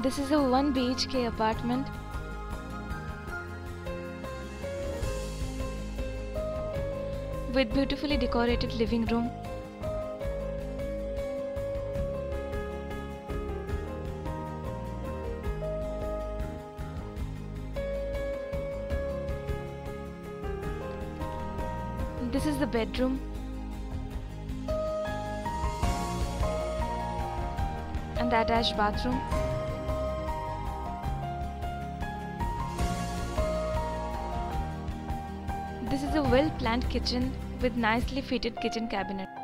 This is a 1 BHK apartment. With beautifully decorated living room. This is the bedroom. And the attached bathroom. This is a well-planned kitchen with nicely fitted kitchen cabinet.